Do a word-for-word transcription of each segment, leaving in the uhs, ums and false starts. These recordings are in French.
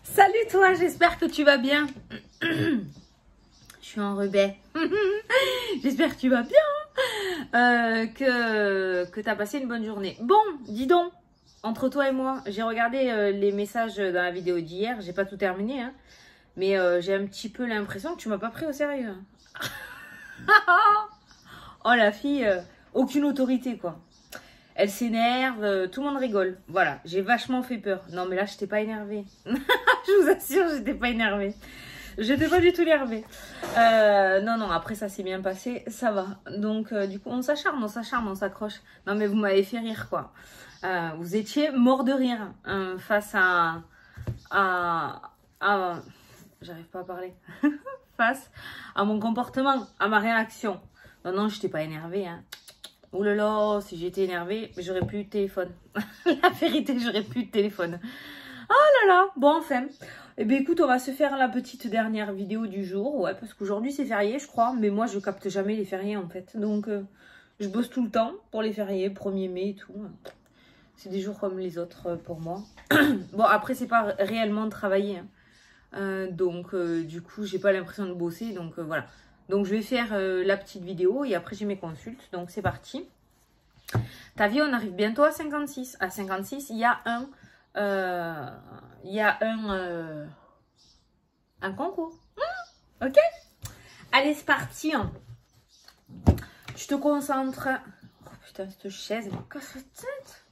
Salut toi, j'espère que tu vas bien. Je suis en rebais. J'espère que tu vas bien. Euh, que que tu as passé une bonne journée. Bon, dis donc, entre toi et moi, j'ai regardé euh, les messages dans la vidéo d'hier. J'ai pas tout terminé, hein, mais euh, j'ai un petit peu l'impression que tu m'as pas pris au sérieux. Oh la fille, euh, aucune autorité quoi. Elle s'énerve, euh, tout le monde rigole. Voilà, j'ai vachement fait peur. Non mais là, je t'ai pas énervée. Je vous assure, je t'ai pas énervée. Je t'ai pas du tout énervée. Euh, non, non, après ça s'est bien passé, ça va. Donc euh, du coup, on s'acharne, on s'acharne, on s'accroche. Non mais vous m'avez fait rire quoi. Euh, vous étiez mort de rire hein, face à... à, à J'arrive pas à parler. Face à mon comportement, à ma réaction. Non, non, je t'ai pas énervée, hein. Oh là là, si j'étais énervée, j'aurais plus de téléphone. La vérité, j'aurais plus de téléphone. Oh là là, bon enfin. Eh bien écoute, on va se faire la petite dernière vidéo du jour. Ouais, parce qu'aujourd'hui c'est férié, je crois. Mais moi, je capte jamais les fériés en fait. Donc, euh, je bosse tout le temps pour les fériés, premier mai et tout. C'est des jours comme les autres euh, pour moi. Bon, après, c'est pas réellement travailler. Hein. Euh, donc, euh, du coup, j'ai pas l'impression de bosser. Donc, euh, voilà. Donc, je vais faire euh, la petite vidéo et après, j'ai mes consultes. Donc, c'est parti. T'as vu, on arrive bientôt à cinquante-six. À cinquante-six, il y a un... Euh, il y a un... Euh, un concours. Mmh, ok. Allez, c'est parti. Hein. Je te concentre. Oh putain, cette chaise, elle me casse la tête.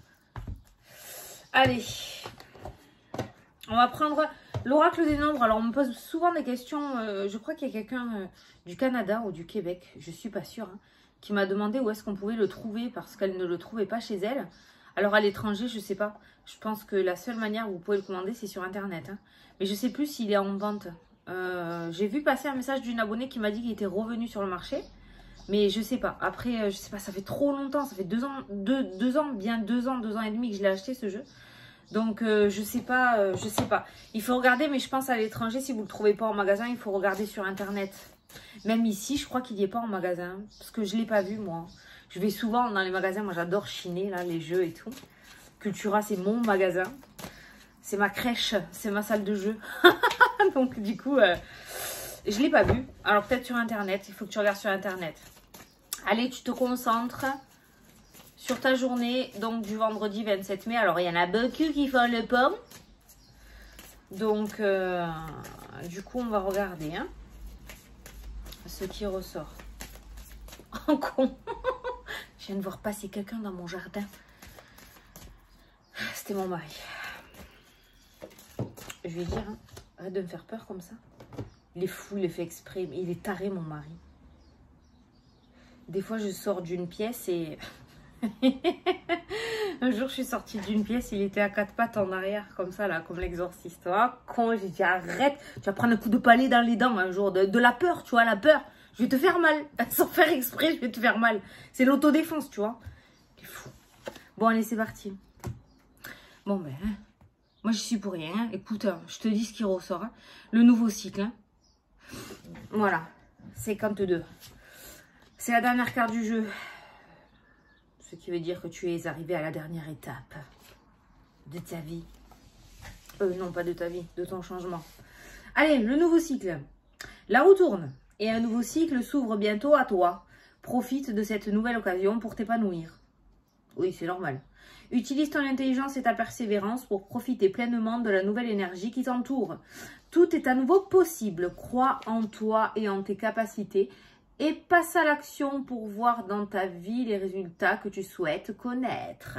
Allez. On va prendre... L'oracle des nombres, alors on me pose souvent des questions, euh, je crois qu'il y a quelqu'un euh, du Canada ou du Québec, je suis pas sûre, hein, qui m'a demandé où est-ce qu'on pouvait le trouver parce qu'elle ne le trouvait pas chez elle. Alors à l'étranger, je sais pas, je pense que la seule manière où vous pouvez le commander, c'est sur internet. Hein. Mais je sais plus s'il est en vente. Euh, J'ai vu passer un message d'une abonnée qui m'a dit qu'il était revenu sur le marché, mais je sais pas. Après, je sais pas, ça fait trop longtemps, ça fait deux ans, deux, deux ans, bien deux ans, deux ans et demi que je l'ai acheté ce jeu. Donc, euh, je sais pas, euh, je sais pas. Il faut regarder, mais je pense à l'étranger, si vous ne le trouvez pas en magasin, il faut regarder sur Internet. Même ici, je crois qu'il n'y est pas en magasin, parce que je ne l'ai pas vu, moi. Je vais souvent dans les magasins, moi j'adore chiner, là, les jeux et tout. Cultura, c'est mon magasin. C'est ma crèche, c'est ma salle de jeu. Donc, du coup, euh, je ne l'ai pas vu. Alors, peut-être sur Internet, il faut que tu regardes sur Internet. Allez, tu te concentres sur ta journée, donc du vendredi vingt-sept mai. Alors, il y en a beaucoup qui font le pomme. Donc, euh, du coup, on va regarder hein, ce qui ressort. En con. Je viens de voir passer quelqu'un dans mon jardin. C'était mon mari. Je vais dire, hein, arrête de me faire peur comme ça. Il est fou, il est fait exprès. Il est taré, mon mari. Des fois, je sors d'une pièce et... Un jour, je suis sortie d'une pièce, il était à quatre pattes en arrière, comme ça, là, comme l'exorciste. Ah, con, j'ai dit, arrête, tu vas prendre un coup de palais dans les dents un jour, de, de la peur, tu vois, la peur. Je vais te faire mal, sans faire exprès, je vais te faire mal. C'est l'autodéfense, tu vois. T'es fou. Bon, allez, c'est parti. Bon, ben, hein, moi, je suis pour rien. Hein. Écoute, hein, je te dis ce qui ressort. Hein. Le nouveau cycle. Hein. Voilà, cinquante-deux. C'est la dernière carte du jeu. Ce qui veut dire que tu es arrivé à la dernière étape de ta vie. Euh, non, pas de ta vie, de ton changement. Allez, le nouveau cycle. La roue tourne et un nouveau cycle s'ouvre bientôt à toi. Profite de cette nouvelle occasion pour t'épanouir. Oui, c'est normal. Utilise ton intelligence et ta persévérance pour profiter pleinement de la nouvelle énergie qui t'entoure. Tout est à nouveau possible. Crois en toi et en tes capacités. Et passe à l'action pour voir dans ta vie les résultats que tu souhaites connaître.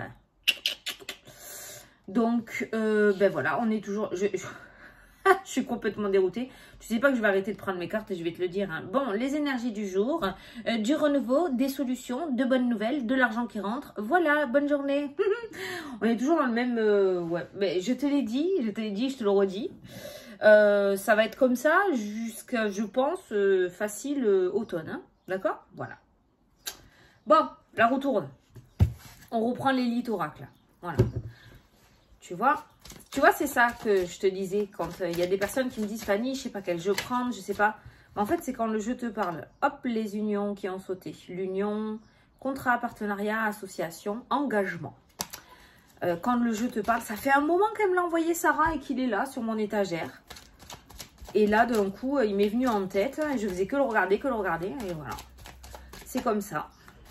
Donc, euh, ben voilà, on est toujours... Je, je, je suis complètement déroutée. Tu sais pas que je vais arrêter de prendre mes cartes et je vais te le dire. Hein. Bon, les énergies du jour, euh, du renouveau, des solutions, de bonnes nouvelles, de l'argent qui rentre. Voilà, bonne journée. On est toujours dans le même... Euh, ouais, mais je te l'ai dit, je te l'ai dit, je te le redis. Euh, ça va être comme ça jusqu'à, je pense, euh, facile euh, automne. Hein, d'accord? Voilà. Bon, la roue tourne. On reprend l'élite oracle. Voilà. Tu vois? Tu vois, c'est ça que je te disais quand il euh, y a des personnes qui me disent Fanny, je sais pas quel jeu prendre, je sais pas. Mais en fait, c'est quand le jeu te parle. Hop, les unions qui ont sauté. L'union, contrat, partenariat, association, engagement. euh, quand le jeu te parle. Ça fait un moment qu'elle me l'a envoyé, Sarah, et qu'il est là, sur mon étagère. Et là, d'un coup, il m'est venu en tête. Et je faisais que le regarder, que le regarder. Et voilà. C'est comme ça.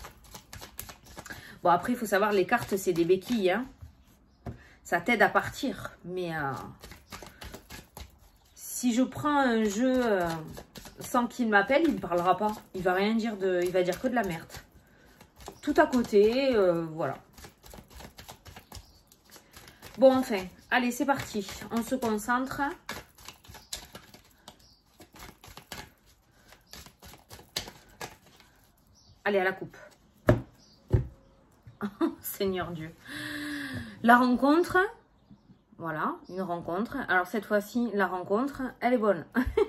Bon, après, il faut savoir, les cartes, c'est des béquilles. Hein. Ça t'aide à partir. Mais euh, si je prends un jeu euh, sans qu'il m'appelle, il ne parlera pas. Il va rien dire de... Il va dire que de la merde. Tout à côté, euh, voilà. Bon, enfin, allez, c'est parti. On se concentre. Allez, à la coupe. Seigneur Dieu. La rencontre. Voilà, une rencontre. Alors, cette fois-ci, la rencontre, elle est bonne.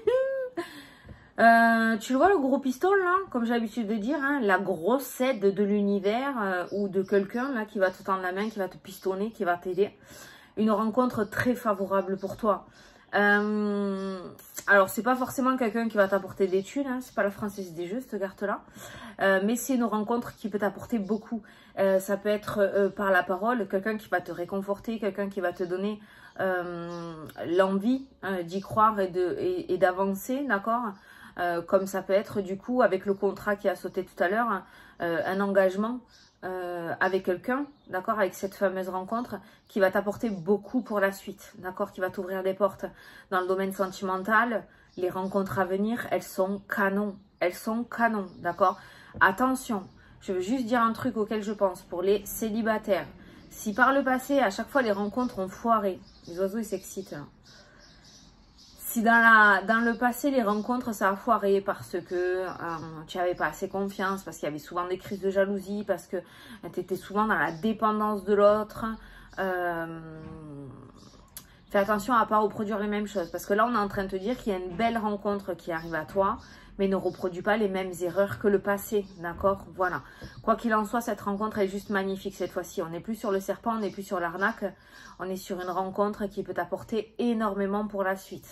euh, tu le vois, le gros piston, là, comme j'ai l'habitude de dire, hein, la grosse aide de l'univers euh, ou de quelqu'un, là, qui va te tendre la main, qui va te pistonner, qui va t'aider. Une rencontre très favorable pour toi. Euh, alors, c'est pas forcément quelqu'un qui va t'apporter des thunes, hein, c'est pas la française des jeux, cette carte-là. Euh, mais c'est une rencontre qui peut t'apporter beaucoup. Euh, ça peut être euh, par la parole, quelqu'un qui va te réconforter, quelqu'un qui va te donner euh, l'envie hein, d'y croire et de et, et d'avancer, d'accord euh, comme ça peut être du coup avec le contrat qui a sauté tout à l'heure, euh, un engagement euh, avec quelqu'un, d'accord, avec cette fameuse rencontre qui va t'apporter beaucoup pour la suite, d'accord, qui va t'ouvrir des portes dans le domaine sentimental. Les rencontres à venir, elles sont canon, elles sont canon, d'accord. Attention, je veux juste dire un truc auquel je pense pour les célibataires. Si par le passé, à chaque fois, les rencontres ont foiré, les oiseaux ils s'excitent là. Si dans, la, dans le passé, les rencontres, ça a foiré parce que euh, tu n'avais pas assez confiance, parce qu'il y avait souvent des crises de jalousie, parce que tu étais souvent dans la dépendance de l'autre. Euh, fais attention à ne pas reproduire les mêmes choses. Parce que là, on est en train de te dire qu'il y a une belle rencontre qui arrive à toi, mais ne reproduis pas les mêmes erreurs que le passé, d'accord? Voilà. Quoi qu'il en soit, cette rencontre est juste magnifique cette fois-ci. On n'est plus sur le serpent, on n'est plus sur l'arnaque. On est sur une rencontre qui peut t'apporter énormément pour la suite.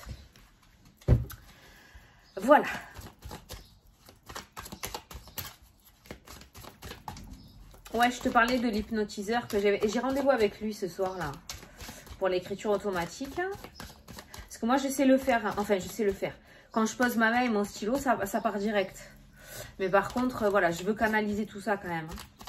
Voilà. Ouais, je te parlais de l'hypnotiseur que j'avais. Et j'ai rendez-vous avec lui ce soir, là, pour l'écriture automatique. Parce que moi, je sais le faire. Enfin, je sais le faire. Quand je pose ma main et mon stylo, ça, ça part direct. Mais par contre, voilà, je veux canaliser tout ça quand même.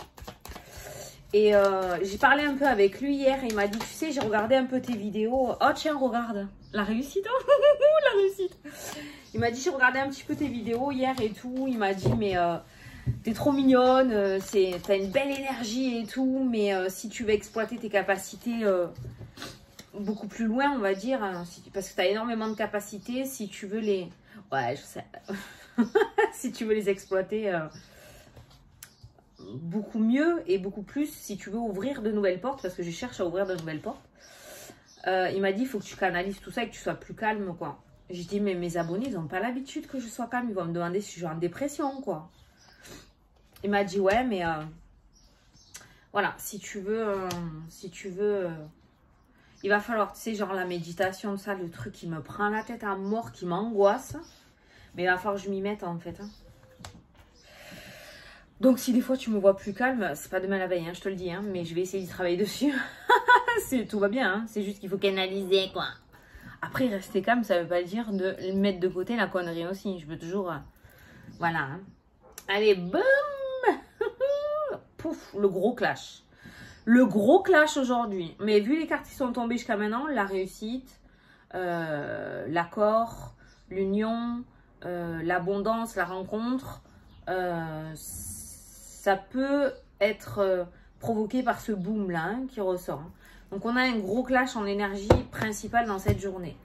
Et euh, j'ai parlé un peu avec lui hier. Et il m'a dit, tu sais, j'ai regardé un peu tes vidéos. Oh, tiens, regarde. La réussite. La réussite. Il m'a dit, j'ai regardé un petit peu tes vidéos hier et tout. Il m'a dit, mais euh, t'es trop mignonne. Euh, t'as une belle énergie et tout. Mais euh, si tu veux exploiter tes capacités euh, beaucoup plus loin, on va dire. Hein, si, parce que t'as énormément de capacités. Si tu veux les... Ouais, je sais. Si tu veux les exploiter euh, beaucoup mieux et beaucoup plus. Si tu veux ouvrir de nouvelles portes. Parce que je cherche à ouvrir de nouvelles portes. Euh, il m'a dit, il faut que tu canalises tout ça et que tu sois plus calme, quoi. J'ai dit, mais mes abonnés, ils n'ont pas l'habitude que je sois calme. Ils vont me demander si je suis en dépression, quoi. Il m'a dit, ouais, mais... Euh, voilà, si tu veux... Euh, si tu veux... Euh, il va falloir, tu sais, genre la méditation, ça, le truc qui me prend la tête à mort, qui m'angoisse. Mais il va falloir que je m'y mette, en fait. Hein. Donc, si des fois, tu me vois plus calme, c'est pas demain la veille, hein, je te le dis. Hein, mais je vais essayer d'y travailler dessus. Tout va bien, hein, c'est juste qu'il faut canaliser, quoi. Après, rester calme, ça veut pas dire de mettre de côté la connerie aussi. Je veux toujours... Euh, voilà. Hein. Allez, boum. Pouf, le gros clash. Le gros clash aujourd'hui. Mais vu les cartes qui sont tombées jusqu'à maintenant, la réussite, euh, l'accord, l'union, euh, l'abondance, la rencontre, euh, ça peut être euh, provoqué par ce boom-là hein, qui ressort. Hein. Donc, on a un gros clash en énergie principale dans cette journée.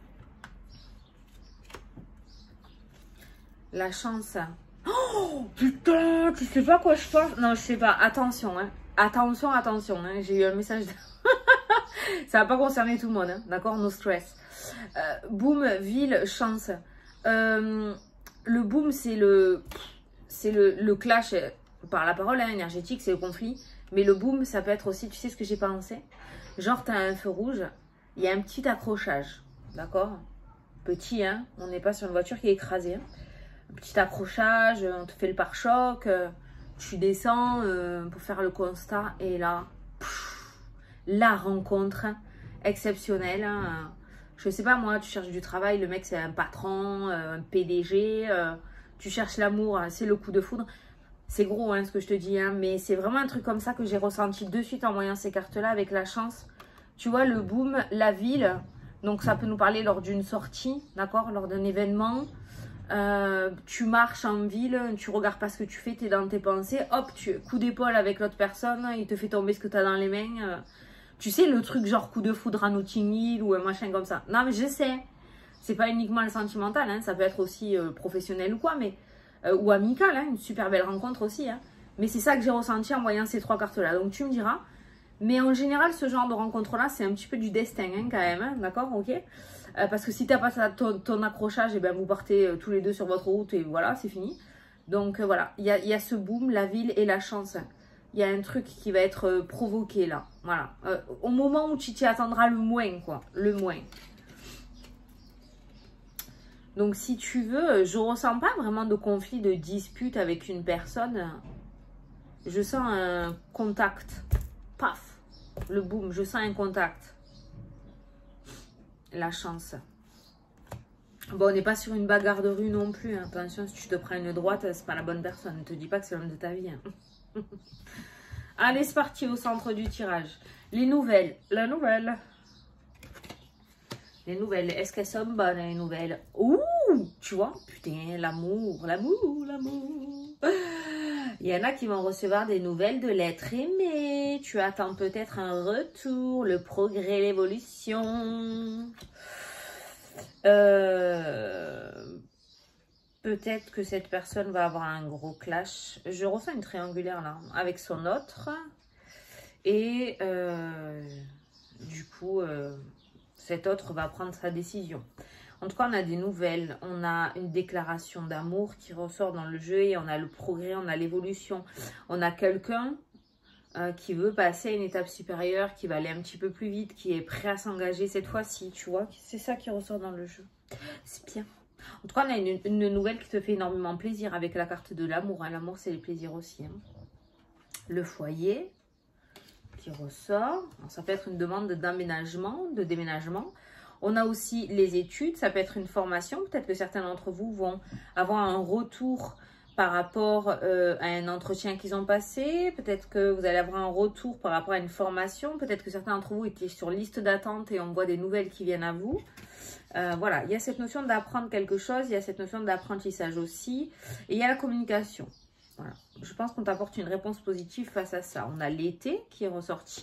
La chance. Oh, putain, tu sais pas quoi je pense? Non, je sais pas. Attention, hein. Attention, attention. Hein. J'ai eu un message. De... Ça va pas concerner tout le monde, hein. D'accord? No stress. Euh, boom, ville, chance. Euh, le boom, c'est le, c'est le, le clash par la parole hein, énergétique, c'est le conflit. Mais le boom, ça peut être aussi, tu sais ce que j'ai pensé? Genre, tu as un feu rouge, il y a un petit accrochage, d'accord? Petit, hein? On n'est pas sur une voiture qui est écrasée. Hein? Un petit accrochage, on te fait le pare-choc, euh, tu descends euh, pour faire le constat, et là, pff, la rencontre exceptionnelle. Hein. Je sais pas moi, tu cherches du travail, le mec c'est un patron, un P D G, euh, tu cherches l'amour, c'est le coup de foudre. C'est gros hein, ce que je te dis, hein, mais c'est vraiment un truc comme ça que j'ai ressenti de suite en voyant ces cartes-là avec la chance. Tu vois, le boom, la ville, donc ça peut nous parler lors d'une sortie, d'accord, lors d'un événement. Euh, tu marches en ville, tu regardes pas ce que tu fais, tu es dans tes pensées, hop, tu coup d'épaule avec l'autre personne, il te fait tomber ce que tu as dans les mains. Euh, tu sais, le truc genre coup de foudre à Notting Hill ou un machin comme ça. Non, mais je sais, c'est pas uniquement le sentimental, hein, ça peut être aussi euh, professionnel ou quoi, mais euh, ou amical, hein, une super belle rencontre aussi. Hein. Mais c'est ça que j'ai ressenti en voyant ces trois cartes-là. Donc tu me diras. Mais en général, ce genre de rencontre-là, c'est un petit peu du destin, hein, quand même, hein, d'accord, ok euh, parce que si tu n'as pas ton, ton accrochage, et ben vous partez euh, tous les deux sur votre route et voilà, c'est fini. Donc euh, voilà, il y a, y a ce boom, la ville et la chance. Il y a un truc qui va être euh, provoqué là, voilà. Euh, au moment où tu t'y attendras le moins, quoi, le moins. Donc si tu veux, je ressens pas vraiment de conflit, de dispute avec une personne. Je sens un contact. Paf, le boom, je sens un contact. La chance. Bon, on n'est pas sur une bagarre de rue non plus. Hein. Attention, si tu te prends une droite, c'est pas la bonne personne. Ne te dis pas que c'est l'homme de ta vie. Hein. Allez, c'est parti au centre du tirage. Les nouvelles. La nouvelle. Les nouvelles. Est-ce qu'elles sont bonnes, les nouvelles? Ouh, tu vois? Putain, l'amour, l'amour, l'amour. Il y en a qui vont recevoir des nouvelles de l'être aimé. Tu attends peut-être un retour, le progrès, l'évolution. Euh, peut-être que cette personne va avoir un gros clash. Je ressens une triangulaire là, avec son autre. Et euh, du coup, euh, cet autre va prendre sa décision. En tout cas, on a des nouvelles, on a une déclaration d'amour qui ressort dans le jeu et on a le progrès, on a l'évolution. On a quelqu'un euh, qui veut passer à une étape supérieure, qui va aller un petit peu plus vite, qui est prêt à s'engager cette fois-ci, tu vois. C'est ça qui ressort dans le jeu. C'est bien. En tout cas, on a une, une nouvelle qui te fait énormément plaisir avec la carte de l'amour. Hein. L'amour, c'est les plaisirs aussi. Hein. Le foyer qui ressort. Alors, ça peut être une demande d'aménagement, de déménagement. On a aussi les études, ça peut être une formation. Peut-être que certains d'entre vous vont avoir un retour par rapport euh, à un entretien qu'ils ont passé. Peut-être que vous allez avoir un retour par rapport à une formation. Peut-être que certains d'entre vous étaient sur liste d'attente et on voit des nouvelles qui viennent à vous. Euh, voilà, il y a cette notion d'apprendre quelque chose, il y a cette notion d'apprentissage aussi. Et il y a la communication. Voilà. Je pense qu'on t'apporte une réponse positive face à ça. On a l'été qui est ressorti.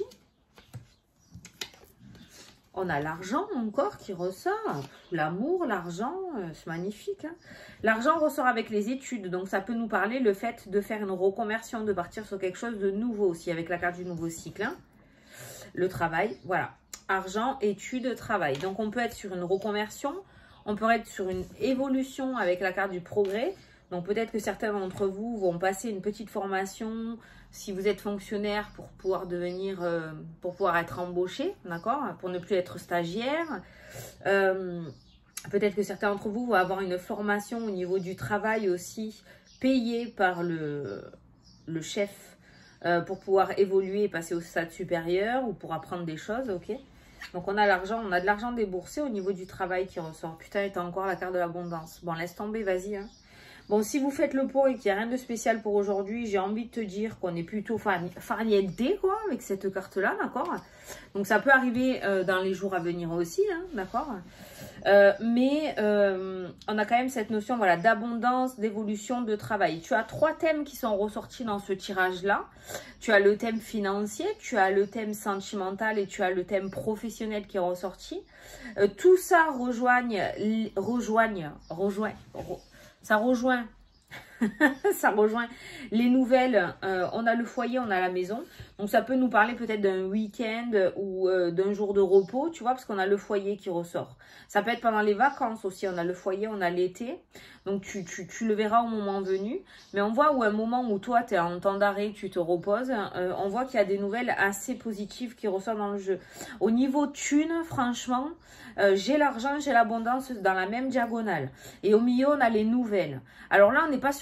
On a l'argent encore qui ressort. L'amour, l'argent, euh, c'est magnifique. Hein. L'argent ressort avec les études. Donc, ça peut nous parler le fait de faire une reconversion, de partir sur quelque chose de nouveau aussi avec la carte du nouveau cycle. Hein. Le travail, voilà. Argent, études, travail. Donc, on peut être sur une reconversion. On peut être sur une évolution avec la carte du progrès. Donc, peut-être que certains d'entre vous vont passer une petite formation si vous êtes fonctionnaire pour pouvoir devenir, euh, pour pouvoir être embauché, d'accord, pour ne plus être stagiaire. Euh, peut-être que certains d'entre vous vont avoir une formation au niveau du travail aussi, payée par le, le chef euh, pour pouvoir évoluer et passer au stade supérieur ou pour apprendre des choses, ok. Donc, on a l'argent, on a de l'argent déboursé au niveau du travail qui ressort. Putain, et t'as encore la carte de l'abondance. Bon, laisse tomber, vas-y, hein. Bon, si vous faites le pot et qu'il n'y a rien de spécial pour aujourd'hui, j'ai envie de te dire qu'on est plutôt farniente, quoi, avec cette carte-là, d'accord? Donc, ça peut arriver euh, dans les jours à venir aussi, hein, d'accord? euh, Mais euh, on a quand même cette notion, voilà, d'abondance, d'évolution, de travail. Tu as trois thèmes qui sont ressortis dans ce tirage-là. Tu as le thème financier, tu as le thème sentimental et tu as le thème professionnel qui est ressorti. Euh, tout ça rejoigne, rejoigne, rejoigne, rejoigne Ça rejoint, ça rejoint les nouvelles. Euh, on a le foyer, on a la maison. Donc, ça peut nous parler peut-être d'un week-end ou euh, d'un jour de repos, tu vois, parce qu'on a le foyer qui ressort. Ça peut être pendant les vacances aussi. On a le foyer, on a l'été. Donc, tu, tu, tu le verras au moment venu. Mais on voit où un moment où toi, tu es en temps d'arrêt, tu te reposes. Euh, on voit qu'il y a des nouvelles assez positives qui ressortent dans le jeu. Au niveau thune, franchement, euh, j'ai l'argent, j'ai l'abondance dans la même diagonale. Et au milieu, on a les nouvelles. Alors là, on n'est pas sur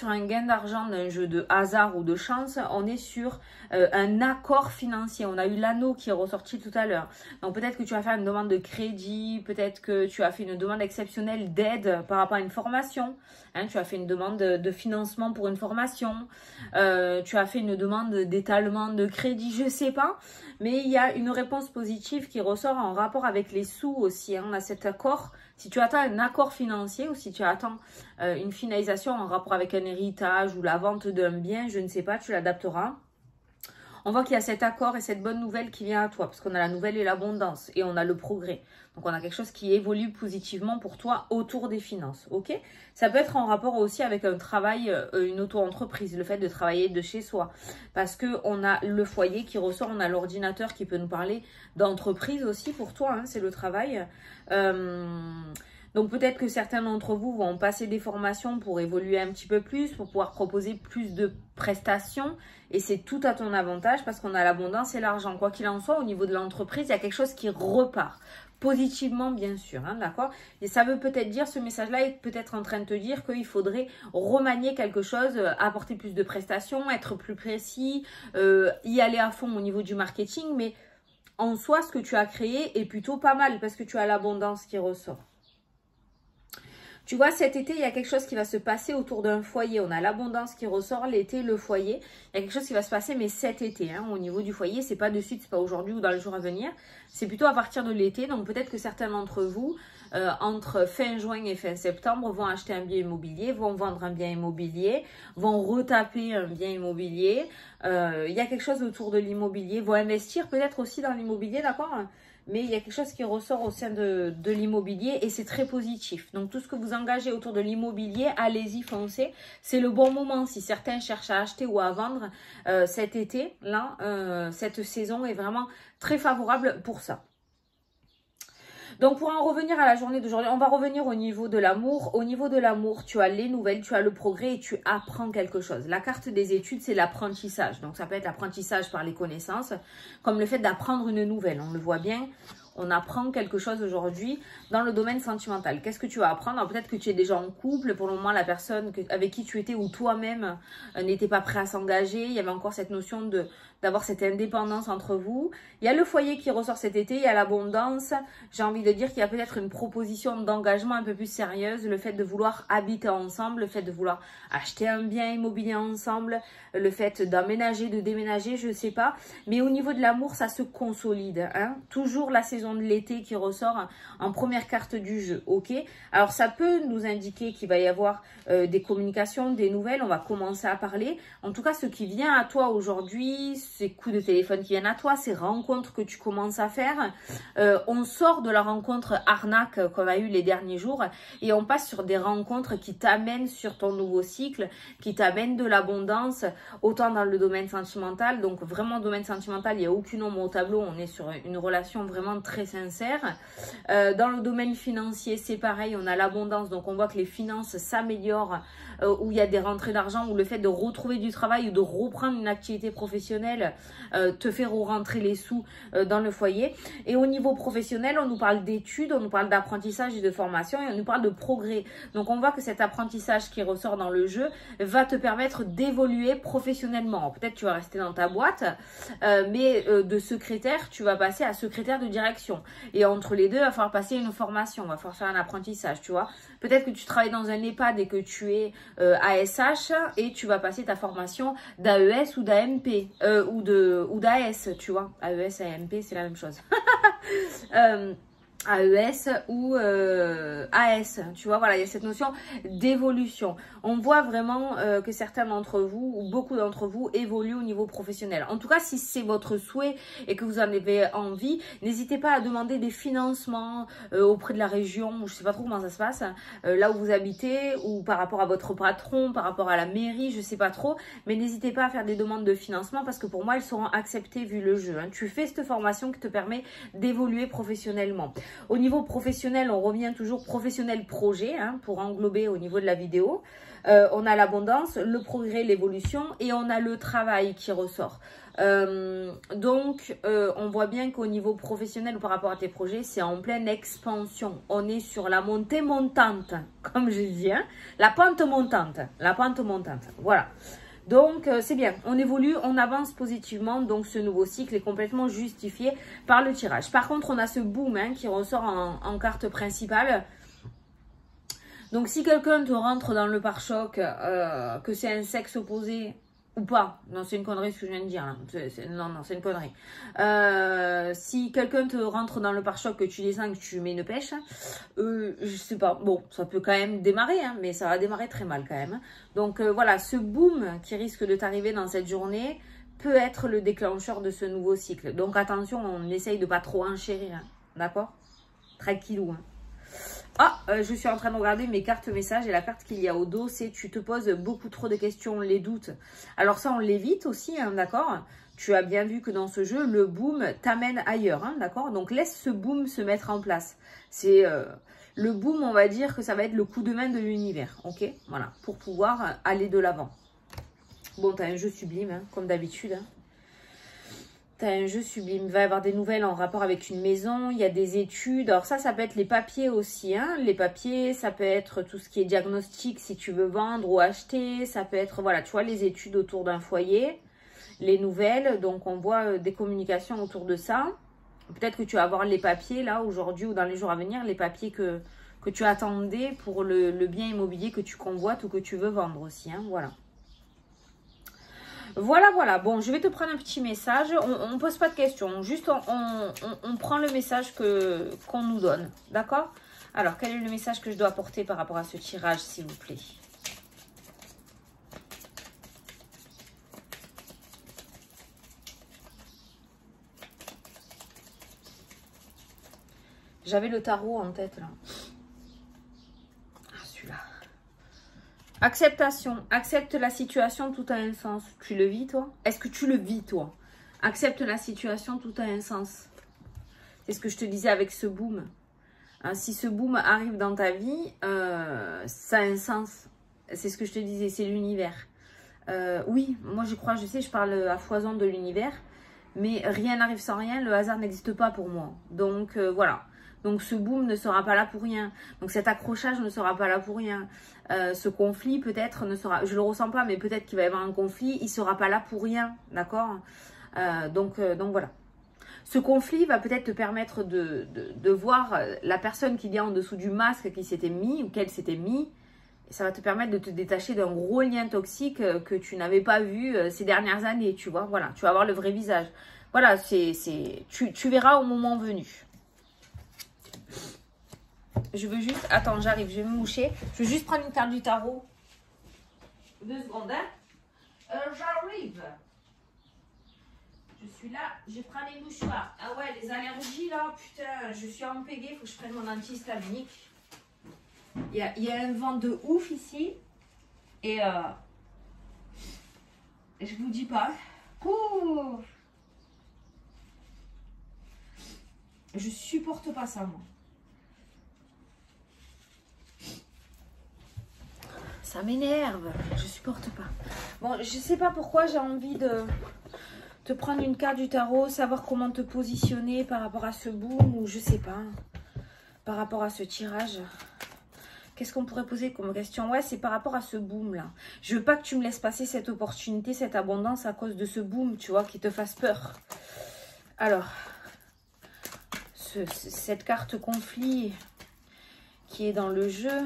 sur un gain d'argent d'un jeu de hasard ou de chance, on est sur euh, un accord financier. On a eu l'anneau qui est ressorti tout à l'heure. Donc peut-être que tu as fait une demande de crédit, peut-être que tu as fait une demande exceptionnelle d'aide par rapport à une formation. Hein, tu as fait une demande de, de financement pour une formation. Euh, tu as fait une demande d'étalement de crédit, je sais pas. Mais il y a une réponse positive qui ressort en rapport avec les sous aussi. Hein. On a cet accord. Si tu attends un accord financier ou si tu attends euh, une finalisation en rapport avec un héritage ou la vente d'un bien, je ne sais pas, tu l'adapteras. On voit qu'il y a cet accord et cette bonne nouvelle qui vient à toi parce qu'on a la nouvelle et l'abondance et on a le progrès. Donc, on a quelque chose qui évolue positivement pour toi autour des finances, ok? Ça peut être en rapport aussi avec un travail, euh, une auto-entreprise, le fait de travailler de chez soi. Parce qu'on a le foyer qui ressort, on a l'ordinateur qui peut nous parler d'entreprise aussi pour toi, hein, c'est le travail. Euh... Donc peut-être que certains d'entre vous vont passer des formations pour évoluer un petit peu plus, pour pouvoir proposer plus de prestations. Et c'est tout à ton avantage parce qu'on a l'abondance et l'argent. Quoi qu'il en soit, au niveau de l'entreprise, il y a quelque chose qui repart. Positivement, bien sûr, hein, d'accord? Et ça veut peut-être dire, ce message-là est peut-être en train de te dire qu'il faudrait remanier quelque chose, apporter plus de prestations, être plus précis, euh, y aller à fond au niveau du marketing. Mais en soi, ce que tu as créé est plutôt pas mal parce que tu as l'abondance qui ressort. Tu vois, cet été, il y a quelque chose qui va se passer autour d'un foyer. On a l'abondance qui ressort, l'été, le foyer. Il y a quelque chose qui va se passer, mais cet été, hein, au niveau du foyer, c'est pas de suite, c'est pas aujourd'hui ou dans le jour à venir. C'est plutôt à partir de l'été. Donc, peut-être que certains d'entre vous, euh, entre fin juin et fin septembre, vont acheter un bien immobilier, vont vendre un bien immobilier, vont retaper un bien immobilier. Euh, il y a quelque chose autour de l'immobilier, vont investir peut-être aussi dans l'immobilier, d'accord ? Mais il y a quelque chose qui ressort au sein de, de l'immobilier et c'est très positif. Donc, tout ce que vous engagez autour de l'immobilier, allez-y, foncez. C'est le bon moment. Si certains cherchent à acheter ou à vendre euh, cet été, là, euh, cette saison est vraiment très favorable pour ça. Donc, pour en revenir à la journée d'aujourd'hui, on va revenir au niveau de l'amour. Au niveau de l'amour, tu as les nouvelles, tu as le progrès et tu apprends quelque chose. La carte des études, c'est l'apprentissage. Donc, ça peut être l'apprentissage par les connaissances, comme le fait d'apprendre une nouvelle. On le voit bien. On apprend quelque chose aujourd'hui dans le domaine sentimental. Qu'est-ce que tu vas apprendre? Peut-être que tu es déjà en couple. Pour le moment, la personne que, avec qui tu étais ou toi-même euh, n'était pas prêt à s'engager. Il y avait encore cette notion de d'avoir cette indépendance entre vous. Il y a le foyer qui ressort cet été. Il y a l'abondance. J'ai envie de dire qu'il y a peut-être une proposition d'engagement un peu plus sérieuse. Le fait de vouloir habiter ensemble. Le fait de vouloir acheter un bien immobilier ensemble. Le fait d'aménager, de déménager, je ne sais pas. Mais au niveau de l'amour, ça se consolide. Hein. Toujours la saison de l'été qui ressort en première carte du jeu, ok? Alors ça peut nous indiquer qu'il va y avoir euh, des communications, des nouvelles, on va commencer à parler. En tout cas, ce qui vient à toi aujourd'hui, ces coups de téléphone qui viennent à toi, ces rencontres que tu commences à faire, euh, on sort de la rencontre arnaque qu'on a eu les derniers jours et on passe sur des rencontres qui t'amènent sur ton nouveau cycle, qui t'amènent de l'abondance, autant dans le domaine sentimental. Donc vraiment, domaine sentimental, il n'y a aucune ombre au tableau, on est sur une relation vraiment très très sincère. Euh, dans le domaine financier, c'est pareil, on a l'abondance, donc on voit que les finances s'améliorent, euh, où il y a des rentrées d'argent, où le fait de retrouver du travail ou de reprendre une activité professionnelle euh, te fait rentrer les sous euh, dans le foyer. Et au niveau professionnel, on nous parle d'études, on nous parle d'apprentissage et de formation et on nous parle de progrès. Donc on voit que cet apprentissage qui ressort dans le jeu va te permettre d'évoluer professionnellement. Peut-être tu vas rester dans ta boîte, euh, mais euh, de secrétaire, tu vas passer à secrétaire de direction. Et entre les deux, il va falloir passer une formation, il va falloir faire un apprentissage, tu vois. Peut-être que tu travailles dans un EHPAD et que tu es euh, A S H et tu vas passer ta formation d'A E S ou d'A M P euh, ou de ou d'A S, tu vois. A E S et A M P, c'est la même chose. euh, A E S ou euh, A S, tu vois, voilà, il y a cette notion d'évolution. On voit vraiment euh, que certains d'entre vous, ou beaucoup d'entre vous, évoluent au niveau professionnel. En tout cas, si c'est votre souhait et que vous en avez envie, n'hésitez pas à demander des financements euh, auprès de la région, ou je sais pas trop comment ça se passe, euh, là où vous habitez, ou par rapport à votre patron, par rapport à la mairie, je sais pas trop, mais n'hésitez pas à faire des demandes de financement parce que pour moi, elles seront acceptées vu le jeu. Hein. Tu fais cette formation qui te permet d'évoluer professionnellement. Au niveau professionnel, on revient toujours professionnel projet, hein, pour englober au niveau de la vidéo. Euh, on a l'abondance, le progrès, l'évolution et on a le travail qui ressort. Euh, donc, euh, on voit bien qu'au niveau professionnel, par rapport à tes projets, c'est en pleine expansion. On est sur la montée montante, comme je dis, hein, la pente montante, la pente montante, voilà. Donc, euh, c'est bien, on évolue, on avance positivement, donc ce nouveau cycle est complètement justifié par le tirage. Par contre, on a ce boom, hein, qui ressort en, en carte principale. Donc, si quelqu'un te rentre dans le pare-choc, euh, que c'est un sexe opposé ou pas, non, c'est une connerie ce que je viens de dire, là. C'est, c'est, non, non, c'est une connerie. Euh, si quelqu'un te rentre dans le pare-choc, que tu descends, que tu mets une pêche, euh, je sais pas, bon, ça peut quand même démarrer, hein, mais ça va démarrer très mal quand même. Donc, euh, voilà, ce boom qui risque de t'arriver dans cette journée peut être le déclencheur de ce nouveau cycle. Donc, attention, on essaye de pas trop enchérir, hein, d'accord? Tranquillou, hein. Ah, euh, je suis en train de regarder mes cartes messages et la carte qu'il y a au dos, c'est tu te poses beaucoup trop de questions, les doutes. Alors ça, on l'évite aussi, hein, d'accord? Tu as bien vu que dans ce jeu, le boom t'amène ailleurs, hein, d'accord? Donc laisse ce boom se mettre en place. C'est euh, le boom, on va dire que ça va être le coup de main de l'univers, ok? Voilà, pour pouvoir aller de l'avant. Bon, t'as un jeu sublime, hein, comme d'habitude, hein. Tu as un jeu sublime. Il va y avoir des nouvelles en rapport avec une maison. Il y a des études. Alors ça, ça peut être les papiers aussi, hein. Les papiers, ça peut être tout ce qui est diagnostic si tu veux vendre ou acheter. Ça peut être, voilà, tu vois, les études autour d'un foyer. Les nouvelles. Donc, on voit euh, des communications autour de ça. Peut-être que tu vas avoir les papiers, là, aujourd'hui ou dans les jours à venir, les papiers que, que tu attendais pour le, le bien immobilier que tu convoites ou que tu veux vendre aussi, hein. Voilà. Voilà, voilà. Bon, je vais te prendre un petit message. On ne pose pas de questions. Juste, on, on, on prend le message que qu'on nous donne. D'accord? Alors, quel est le message que je dois apporter par rapport à ce tirage, s'il vous plaît? J'avais le tarot en tête, là. Ah, celui-là. Acceptation. Accepte la situation, tout a un sens. Tu le vis, toi? Est-ce que tu le vis, toi? Accepte la situation, tout a un sens. C'est ce que je te disais avec ce boom. Hein, si ce boom arrive dans ta vie, euh, ça a un sens. C'est ce que je te disais, c'est l'univers. Euh, oui, moi je crois, je sais, je parle à foison de l'univers. Mais rien n'arrive sans rien, le hasard n'existe pas pour moi. Donc euh, voilà. Donc ce boom ne sera pas là pour rien. Donc cet accrochage ne sera pas là pour rien. Euh, ce conflit peut-être ne sera, je le ressens pas, mais peut-être qu'il va y avoir un conflit, il sera pas là pour rien, d'accord? euh, donc, euh, donc voilà. Ce conflit va peut-être te permettre de, de, de voir la personne qui vient en dessous du masque qui s'était mis ou qu'elle s'était mis. Et ça va te permettre de te détacher d'un gros lien toxique que tu n'avais pas vu ces dernières années, tu vois. Voilà, tu vas avoir le vrai visage. Voilà, c'est, c'est, tu, tu verras au moment venu. Je veux juste... Attends, j'arrive, je vais me moucher. Je veux juste prendre une carte du tarot. Deux secondes, hein. Euh, j'arrive. Je suis là, je prends les mouchoirs. Ah ouais, les allergies, là, putain, je suis en pégé, il faut que je prenne mon antihistaminique. Il y a, il y a un vent de ouf ici. Et euh, je vous dis pas. Ouh, je supporte pas ça, moi. Ça m'énerve, je supporte pas. Bon, je sais pas pourquoi j'ai envie de te prendre une carte du tarot, savoir comment te positionner par rapport à ce boom ou je sais pas, par rapport à ce tirage. Qu'est-ce qu'on pourrait poser comme question? Ouais, c'est par rapport à ce boom là. Je veux pas que tu me laisses passer cette opportunité, cette abondance à cause de ce boom, tu vois, qui te fasse peur. Alors, ce, cette carte conflit qui est dans le jeu.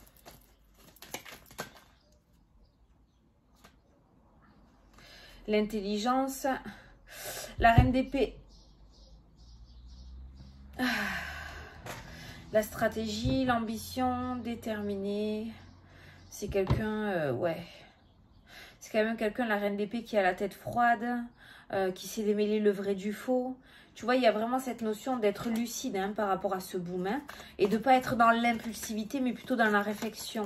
L'intelligence, la reine d'épée, ah, la stratégie, l'ambition, déterminée. C'est quelqu'un, euh, ouais, c'est quand même quelqu'un, la reine d'épée, qui a la tête froide, euh, qui sait démêler le vrai du faux. Tu vois, il y a vraiment cette notion d'être lucide hein, par rapport à ce boom hein, et de ne pas être dans l'impulsivité, mais plutôt dans la réflexion.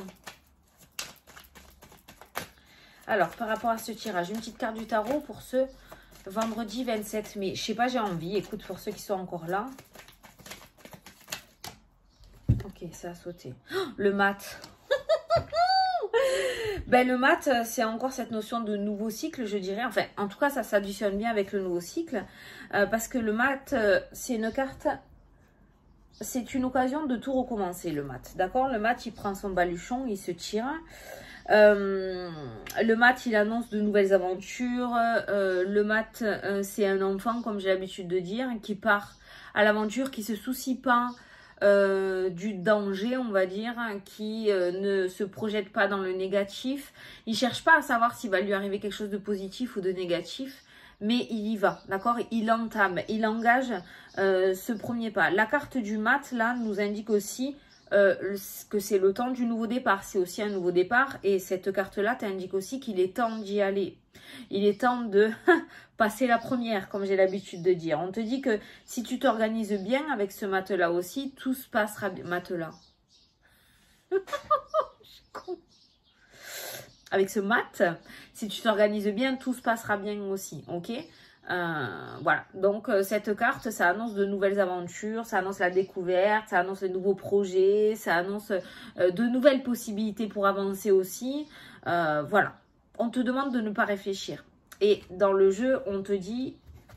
Alors, par rapport à ce tirage, une petite carte du tarot pour ce vendredi vingt-sept mai. Je sais pas, j'ai envie. Écoute, pour ceux qui sont encore là. Ok, ça a sauté. Oh, le mat. Ben, le mat, c'est encore cette notion de nouveau cycle, je dirais. Enfin, en tout cas, ça s'additionne bien avec le nouveau cycle. Euh, parce que le mat, euh, c'est une carte... C'est une occasion de tout recommencer, le mat. D'accord? Le mat, il prend son baluchon, il se tire. Euh, le mat, il annonce de nouvelles aventures. Euh, le mat, euh, c'est un enfant, comme j'ai l'habitude de dire, qui part à l'aventure, qui se soucie pas euh, du danger, on va dire, qui euh, ne se projette pas dans le négatif. Il cherche pas à savoir s'il va lui arriver quelque chose de positif ou de négatif, mais il y va, d'accord? Il entame, il engage euh, ce premier pas. La carte du mat, là, nous indique aussi euh, que c'est le temps du nouveau départ. C'est aussi un nouveau départ. Et cette carte-là t'indique aussi qu'il est temps d'y aller. Il est temps de passer la première, comme j'ai l'habitude de dire. On te dit que si tu t'organises bien avec ce mat-là aussi, tout se passera bien. Mat-là. Je suis con. Avec ce mat, si tu t'organises bien, tout se passera bien aussi, ok? euh, Voilà, donc euh, cette carte, ça annonce de nouvelles aventures, ça annonce la découverte, ça annonce de nouveaux projets, ça annonce euh, de nouvelles possibilités pour avancer aussi. Euh, voilà, on te demande de ne pas réfléchir. Et dans le jeu, on te dit...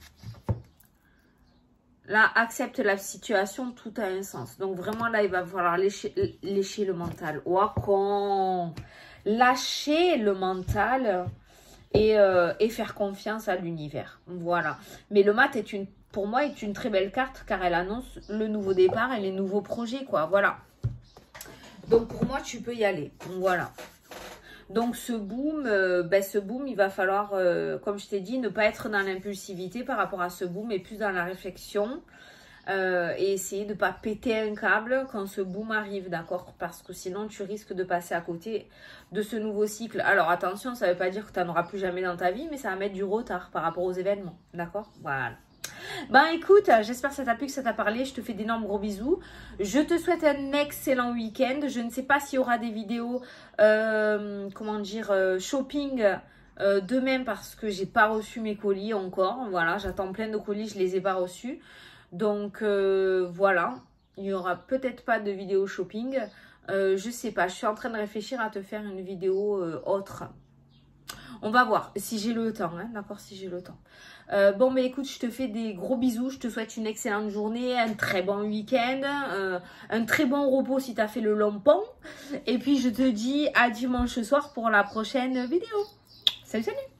Là, accepte la situation, tout a un sens. Donc vraiment, là, il va falloir lécher, lécher le mental. Oh, con! Lâcher le mental et, euh, et faire confiance à l'univers. Voilà. Mais le mat, est une, pour moi, est une très belle carte car elle annonce le nouveau départ et les nouveaux projets, quoi. Voilà. Donc, pour moi, tu peux y aller. Voilà. Donc, ce boom, euh, ben, ce boom, il va falloir, euh, comme je t'ai dit, ne pas être dans l'impulsivité par rapport à ce boom, mais plus dans la réflexion. Euh, et essayer de ne pas péter un câble quand ce boom arrive, d'accord? Parce que sinon, tu risques de passer à côté de ce nouveau cycle. Alors, attention, ça ne veut pas dire que tu n'en auras plus jamais dans ta vie, mais ça va mettre du retard par rapport aux événements, d'accord? Voilà. Ben, écoute, j'espère que ça t'a plu, que ça t'a parlé. Je te fais d'énormes gros bisous. Je te souhaite un excellent week-end. Je ne sais pas s'il y aura des vidéos, euh, comment dire, euh, shopping euh, demain parce que j'ai pas reçu mes colis encore. Voilà, j'attends plein de colis, je les ai pas reçus. Donc euh, voilà, il n'y aura peut-être pas de vidéo shopping, euh, je sais pas, je suis en train de réfléchir à te faire une vidéo euh, autre. On va voir si j'ai le temps, hein, d'accord, si j'ai le temps. Euh, bon, mais écoute, je te fais des gros bisous, je te souhaite une excellente journée, un très bon week-end, euh, un très bon repos si tu as fait le long pont. Et puis je te dis à dimanche soir pour la prochaine vidéo. Salut, salut!